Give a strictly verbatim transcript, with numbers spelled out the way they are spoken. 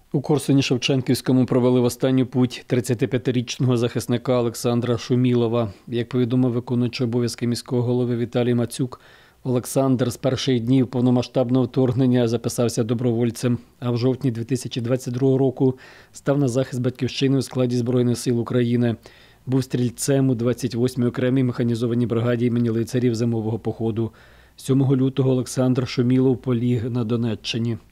У Корсуні-Шевченківському провели в останню путь тридцятип'ятирічного захисника Олександра Шумілова. Як повідомив виконуючий обов'язки міського голови Віталій Мацюк, Олександр з перших днів повномасштабного вторгнення записався добровольцем, а в жовтні дві тисячі двадцять другого року став на захист батьківщини у складі Збройних сил України. Був стрільцем у двадцять восьмій окремій механізованій бригаді імені лицарів зимового походу. сьомого лютого Олександр Шумілов поліг на Донеччині.